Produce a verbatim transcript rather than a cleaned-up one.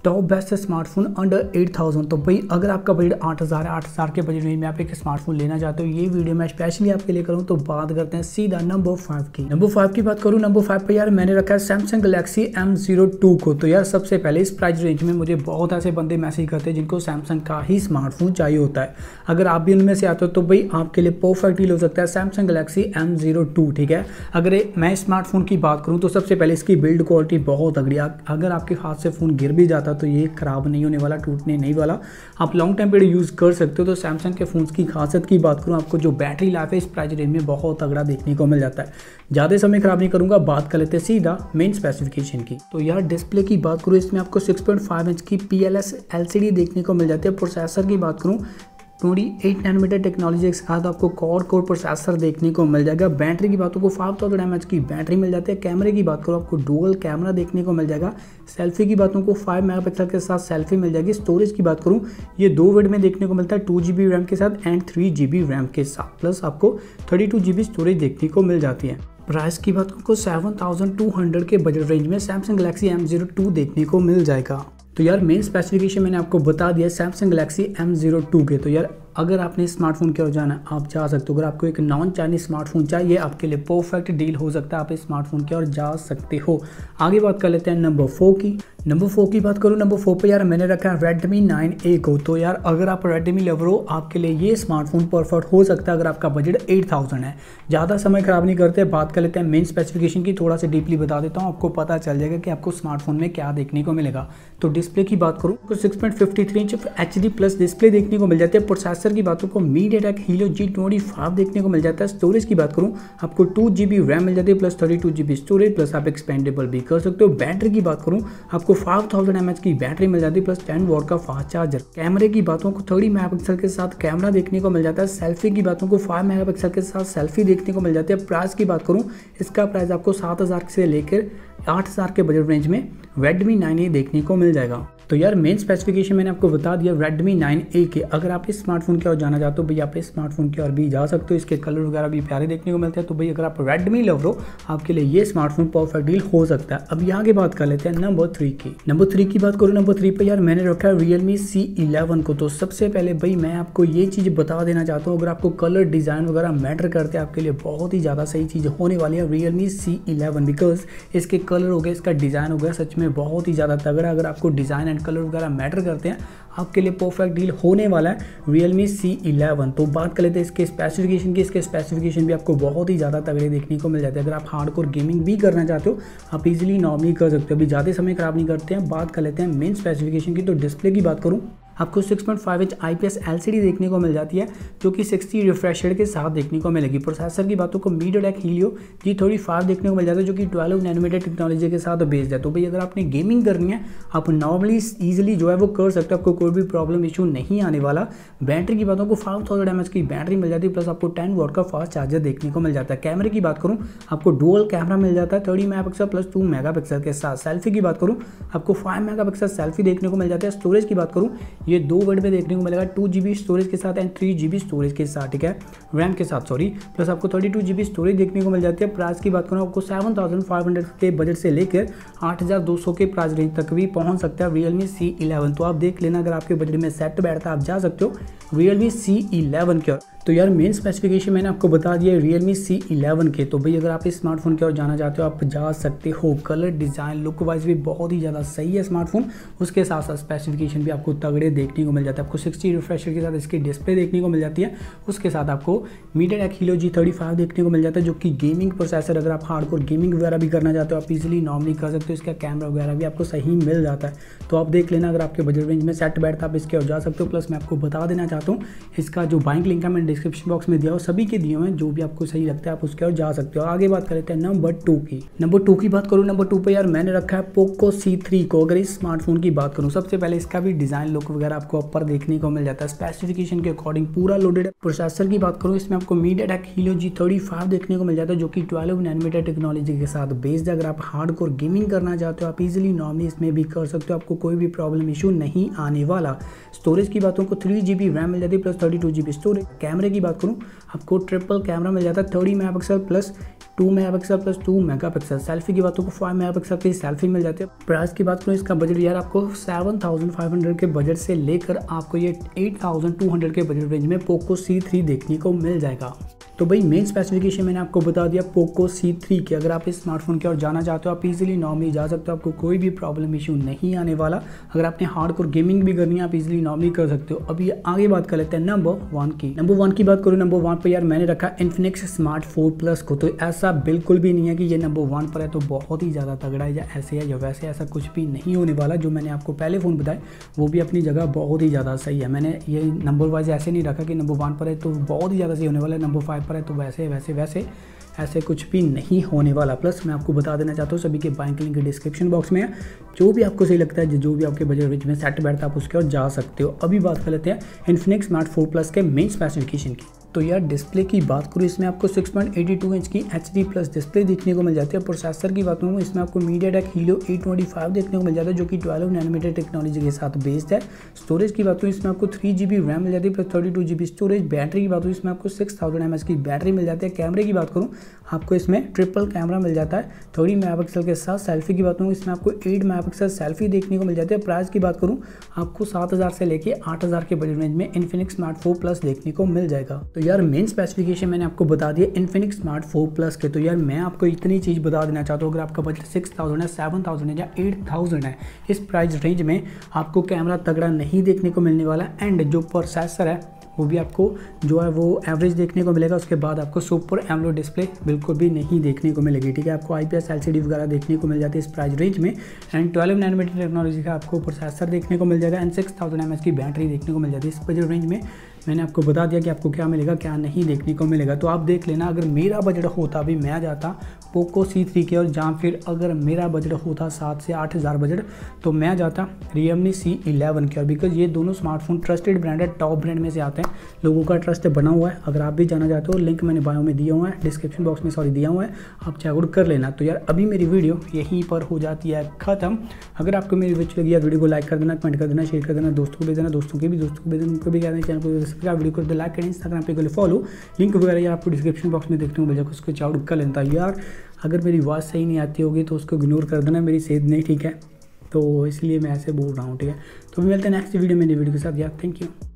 Top best smartphone under eight thousand. तो भाई अगर आपका बजट आठ हज़ार है, आठ हज़ार के बजट रेंज में आप एक स्मार्टफोन लेना चाहते हो, ये वीडियो मैं स्पेशली आपके लिए करूँ। तो बात करते हैं सीधा नंबर फाइव की। नंबर फाइव की बात करूँ, नंबर फाइव पे यार मैंने रखा है Samsung Galaxy M zero two को। तो यार सबसे पहले इस प्राइस रेंज में मुझे बहुत ऐसे बंदे मैसेज करते हैं जिनको सैमसंग का ही स्मार्टफोन चाहिए होता है। अगर आप भी उनमें से आते हो तो भाई आपके लिए परफेक्ट डील हो सकता है Samsung Galaxy M zero two. ठीक है, अगर मैं स्मार्टफोन की बात करूँ तो सबसे पहले इसकी बिल्ड क्वालिटी बहुत तगड़ी है। अगर आपके हाथ से फ़ोन गिर भी जाता तो ये खराब नहीं होने वाला, टूटने नहीं वाला, आप लॉन्ग टाइम पीरियड यूज़ कर सकते हो। तो सैमसंग के फ़ोन्स की खासियत की बात करूँ, आपको जो बैटरी लाइफ है इस प्राइस रेंज में बहुत तगड़ा देखने को मिल जाता है। ज़्यादा समय खराब नहीं करूँगा, बात कर लेते हैं सीधा मेन स्पेसिफिकेशन की। तो यार डिस्प्ले की बात करूँ, इसमें आपको सिक्स पॉइंट फाइव इंच की P L S L C D देखने को मिल जाती है। प्रोसेसर की बात करूँ, अट्ठाईस नैनोमीटर टेक्नोलॉजी के साथ आपको क्वाड कोर प्रोसेसर देखने को मिल जाएगा। बैटरी की बात को फाइव थाउजेंड एम एच की बैटरी मिल जाती है। कैमरे की बात करो, आपको डुअल कैमरा देखने को मिल जाएगा। सेल्फी की बातों को फाइव मेगापिक्सल के साथ सेल्फी मिल जाएगी। स्टोरेज की बात करूँ, ये दो वेट में देखने को मिलता है, टू जी बी रैम के साथ and three G B RAM के साथ, प्लस आपको thirty two G B storage देखने को मिल जाती है। प्राइस की बात को सेवन थाउजेंड टू हंड्रेड के बजट रेंज में Samsung Galaxy M zero two देखने को मिल जाएगा। तो यार मेन स्पेसिफिकेशन मैंने आपको बता दिया Samsung Galaxy M zero two के। तो यार अगर आपने स्मार्टफोन की ओर जाना आप जा सकते हो। अगर आपको एक नॉन चाइनीज स्मार्टफोन चाहिए, आपके लिए परफेक्ट डील हो सकता है, आप इस स्मार्टफोन की ओर जा सकते हो। आगे बात कर लेते हैं नंबर फोर की। नंबर फोर की बात करूँ, नंबर फोर पे यार मैंने रखा है रेडमी नाइन ए को। तो यार अगर आप रेडमी लवर हो, आपके लिए ये स्मार्टफोन परफेक्ट हो सकता है अगर आपका बजट एट थाउजेंड है। ज़्यादा समय खराब नहीं करते, बात कर लेते हैं मेन स्पेसिफिकेशन की। थोड़ा सा डीपली बता देता हूँ, आपको पता चल जाएगा कि आपको स्मार्टफोन में क्या देखने को मिलेगा। तो डिस्प्ले की बात करूँ तो six point fifty three inch H D plus display देखने को मिल जाती है। प्रोसेसर की बातों को MediaTek Helio G twenty five देखने को मिल जाता है। स्टोरेज की बात करूँ, आपको टू जी बी रैम मिल जाती है, plus thirty two G B storage, plus आप एक्सपेंडेबल भी कर सकते हो। बैटरी की बात करूँ, आपको फाइव थाउजेंड एम एच की बैटरी मिल जाती है, प्लस टेन वॉट का फास्ट चार्जर। कैमरे की बातों को थर्टी मेगापिक्सल के साथ कैमरा देखने को मिल जाता है। सेल्फी की बातों को फाइव मेगापिक्सल के साथ सेल्फी देखने को मिल जाती है। प्राइस की बात करूँ, इसका प्राइस आपको सात हज़ार से लेकर आठ हज़ार के बजट रेंज में रेडमी नाइन ए देखने को मिल जाएगा। तो यार मेन स्पेसिफिकेशन मैंने आपको बता दिया रेडमी नाइन ए के। अगर आप इस स्मार्टफोन की ओर जाना चाहते हो, भाई आप इस स्मार्टफोन की ओर भी जा सकते हो। इसके कलर वगैरह भी प्यारे देखने को मिलते हैं। तो भाई अगर आप रेडमी लवर हो, आपके लिए ये स्मार्टफोन परफेक्ट डील हो सकता है। अब यहाँ की बात कर लेते हैं नंबर थ्री की। नंबर थ्री की बात करूँ, नंबर थ्री पे यार मैंने रखा है रियलमी सी इलेवन को। तो सबसे पहले भाई मैं आपको ये चीज़ बता देना चाहता हूँ, अगर आपको कलर डिज़ाइन वगैरह मैटर करते हैं, आपके लिए बहुत ही ज़्यादा सही चीज़ होने वाली है रियलमी सी इलेवन। बिकॉज इसके कलर हो गए, इसका डिज़ाइन हो गया, सच में बहुत ही ज़्यादा तगड़ा। अगर आपको डिज़ाइन एंड कलर वगैरह मैटर करते हैं, आपके लिए परफेक्ट डील होने वाला है रियलमी सी इलेवन। तो बात कर लेते हैं इसके स्पेसिफिकेशन की। इसके स्पेसिफिकेशन भी आपको बहुत ही ज़्यादा तगड़े देखने को मिल जाते हैं। अगर आप हार्डकोर गेमिंग भी करना चाहते हो, आप इजीली नॉर्मली कर सकते हो। अभी ज़्यादा समय खराब नहीं करते हैं, बात कर लेते हैं मेन स्पेसिफिकेशन की। तो डिस्प्ले की बात करूँ, आपको six point five inch I P S L C D देखने को मिल जाती है, जो कि सिक्सटी रिफ्रेश रेट के साथ देखने को मिलेगी। प्रोसेसर की बातों को MediaTek Helio G thirty five देखने को मिल जाता है, जो कि ट्वेल्व नैनोमीटर टेक्नोलॉजी के साथ बेस्ड है। तो भाई अगर आपने गेमिंग करनी है, आप नॉर्मली ईजिली जो है वो कर सकते हो, आपको कोई भी प्रॉब्लम इशू नहीं आने वाला। बैटरी की बातों को फाइव थाउजेंड एम एच की बैटरी मिल जाती है, प्लस आपको टेन वॉट का फास्ट चार्जर देखने को मिल जाता है। कैमरे की बात करूँ, आपको डुअल कैमरा मिल जाता है thirty megapixel plus two megapixel के साथ। सेल्फी की बात करूँ, आपको फाइव मेगा पिक्सल सेल्फी देखने को मिल जाता है। स्टोरेज की बात करूँ, ये दो वर्ड में देखने को मिलेगा, टू जी बी स्टोरेज के साथ and three G B storage के साथ। ठीक है, रैम के साथ सॉरी, प्लस आपको thirty two G B storage देखने को मिल जाती है। प्राइस की बात करूँ, आपको सेवन थाउजेंड फाइव हंड्रेड के बजट से लेकर आठ हज़ार दो सौ के प्राइस रेंज तक भी पहुंच सकता है रियलमी सी इलेवन। तो आप देख लेना, अगर आपके बजट में सेट बैठता है आप जा सकते हो रियलमी सी इलेवन की ओर। तो यार मेन स्पेसिफिकेशन मैंने आपको बता दिया रियलमी सी इलेवन के। तो भाई अगर आप इस स्मार्टफोन की ओर जाना चाहते हो, आप जा सकते हो। कलर डिज़ाइन लुक वाइज भी बहुत ही ज़्यादा सही है स्मार्टफोन। उसके साथ साथ स्पेसिफिकेशन भी आपको तगड़े देखने को मिल जाता है। आपको सिक्सटी रिफ्रेश के साथ इसकी डिस्प्ले देखने को मिल जाती है। उसके साथ आपको MediaTek Helio G thirty five देखने को मिल जाता है, जो कि गेमिंग प्रोसेसर। अगर आप हार्डकोर गेमिंग वगैरह भी करना चाहते हो, आप इजीली नॉर्मली कर सकते हो। इसका कैमरा वगैरह भी आपको सही मिल जाता है। तो आप देख लेना, अगर आपके बजट रेंज में सेट बैठता है आप इसके ओर जा सकते हो। प्लस मैं आपको बता देना चाहता हूँ, इसका जो बाइंग लिंक है मैंने डिस्क्रिप्शन बॉक्स में दिया, सभी के दिए हुए हैं, जो भी आपको सही लगता है आप उसके ओर जा सकते हो। आगे बात कर लेते हैं नंबर टू की। नंबर टू की बात करूँ, नंबर टू पे यार मैंने रखा है पोको सी थ्री को। अगर इस स्मार्टफोन की बात करूँ, सबसे पहले इसका भी डिजाइन लुक वगैरह आपको ऊपर देखने को मिल जाता है। स्पेसिफिकेशन के अकॉर्डिंग पूरा लोडेड है। प्रोसेसर की बात करूँ, इसमें आपको MediaTek Helio G thirty five देखने को मिल जाता है, जो कि ट्वेल्व नैनोमीटर टेक्नोलॉजी के साथ बेस्ड है। अगर आप हार्डकोर गेमिंग करना चाहते हो, आप इजीली नॉर्मली इसमें भी कर सकते हो, आपको कोई भी प्रॉब्लम इशू नहीं आने वाला। स्टोरेज की बातों को थ्री जी बी रैम मिल जाती है, plus thirty two G B storage. कैमरे कैमरे की बात करूँ, आपको ट्रिपल कैमरा मिल जाता है, thirty megapixel plus two megapixel plus two megapixel. Selfie की बात करूँ फाइव मेगा पिक्सल की सेल्फी मिल जाती है। प्राइस की बात करूँ, इसका बजट यार आपको सेवन थाउजेंड फाइव हंड्रेड के बजट से लेकर आपको ये एट थाउजेंड टू हंड्रेड के बजट रेंज में पोको सी थ्री देखने को मिल जाएगा। तो भाई मेन स्पेसिफिकेशन मैंने आपको बता दिया पोको सी थ्री की। अगर आप इस स्मार्टफोन की ओर जाना चाहते हो आप इजीली नॉर्मली जा सकते हो, आपको कोई भी प्रॉब्लम इशू नहीं आने वाला। अगर आपने हार्डकोर गेमिंग भी करनी है आप इजीली नॉर्मली कर सकते हो। अभी आगे बात कर लेते हैं नंबर वन की। नंबर वन की बात करूँ, नंबर वन पर यार मैंने रखा इन्फिनिक्स स्मार्ट फोर प्लस को। तो ऐसा बिल्कुल भी नहीं है कि ये नंबर वन पर है तो बहुत ही ज़्यादा तगड़ा है या ऐसे है या वैसे, ऐसा कुछ भी नहीं होने वाला। जो मैंने आपको पहले फ़ोन बताए वो भी अपनी जगह बहुत ही ज़्यादा सही है। मैंने ये नंबर वाइज ऐसे नहीं रखा कि नंबर वन पर है तो बहुत ही ज़्यादा सही होने वाला है, नंबर फाइव पर है तो वैसे वैसे वैसे ऐसे कुछ भी नहीं होने वाला। प्लस मैं आपको बता देना चाहता हूँ सभी के बाइंग लिंक डिस्क्रिप्शन बॉक्स में है। जो भी आपको सही लगता है, जो भी आपके बजट रेंज में सेट बैठता है आप उसके और जा सकते हो। अभी बात कर लेते हैं इन्फिनिक्स स्मार्ट फोर प्लस के मेन स्पेसिफिकेशन की। तो यार डिस्प्ले की बात करूँ, इसमें आपको six point eighty two inch की एच डी प्लस डिस्प्ले देखने को मिल जाती है। प्रोसेसर की बात करूँ, इसमें आपको MediaTek Helio eight twenty five देखने को मिल जाता है जो कि ट्वेल्व नैनोमीटर टेक्नोलॉजी के साथ बेस्ड है। स्टोरेज की बात करूँ, इसमें आपको थ्री जी बी रैम मिल जाती है plus thirty two G B storage. Battery की बात करूँ, इसमें आपको सिक्स थाउजेंड एम एच की बैटरी मिल जाती है। कैमरे की बात करूँ, आपको इसमें ट्रिपल कैमरा मिल जाता है थर्टी मेगा पिक्सल के साथ। सेल्फी की बात करूँ, इसमें आपको एट मेगा पिक्सल सेल्फी देखने को मिल जाती है। प्राइस की बात करूँ, आपको सात हज़ार से लेके आठ हज़ार के बजट रेंज में इन्फिनिक्स स्मार्ट फोर प्लस देखने को मिल जाएगा। तो यार मेन स्पेसिफिकेशन मैंने आपको बता दिया इन्फिनिक्स स्मार्ट फोर प्लस के। तो यार मैं आपको इतनी चीज़ बता देना चाहता हूँ, अगर आपका बजट सिक्स थाउजेंड है, सेवन थाउजेंड है या एट थाउजेंड है, इस प्राइस रेंज में आपको कैमरा तगड़ा नहीं देखने को मिलने वाला। एंड जो प्रोसेसर है वो भी आपको जो है वो एवरेज देखने को मिलेगा। उसके बाद आपको सुपर एमोलेड डिस्प्ले बिल्कुल भी नहीं देखने को मिलेगी, ठीक है। आपको आईपीएस एलसीडी वगैरह देखने को मिल जाती है इस प्राइस रेंज में। एंड ट्वेल्व नैनोमीटर टेक्नोलॉजी का आपको प्रोसेसर देखने को मिल जाएगा and six thousand M H की बैटरी देखने को मिल जाती है इस बजट रेंज में। मैंने आपको बता दिया कि आपको क्या मिलेगा क्या नहीं देखने को मिलेगा। तो आप देख लेना, अगर मेरा बजट होता अभी मैं जाता पोको सी थ्री के, और जहाँ फिर अगर मेरा बजट होता सात से आठ हज़ार बजट तो मैं जाता रियलमी सी इलेवन के। और बिकॉज ये दोनों स्मार्टफोन ट्रस्टेड ब्रांड है, टॉप ब्रांड में से आते हैं, लोगों का ट्रस्ट बना हुआ है। अगर आप भी जाना चाहते हो लिंक मैंने बायो में दिया हुआ है, डिस्क्रिप्शन बॉक्स में सॉरी दिया हुआ है, आप चेकआउट कर लेना। तो यार अभी मेरी वीडियो यहीं पर हो जाती है ख़त्म। अगर आपको मेरी वीडियो लगी है वीडियो को लाइक कर देना, कमेंट कर देना, शेयर कर देना, दोस्तों को भेज देना, दोस्तों के भी दोस्तों को भेज देना, उनको भी कहना चैनल को सब्सक्राइब, वीडियो को लाइक करें, इंस्टाग्राम पे कर फॉलो, लिंक वगैरह यार आपको डिस्क्रिप्शन बॉक्स में देखने को मिल जाएगा, उसको चेकआउट कर लेता। यार अगर मेरी आवाज़ सही नहीं आती होगी तो उसको इग्नोर कर देना, मेरी सेहत नहीं ठीक है तो इसलिए मैं ऐसे बोल रहा हूँ, ठीक है। तो मिलते हैं नेक्स्ट वीडियो में नई वीडियो के साथ यार, थैंक यू।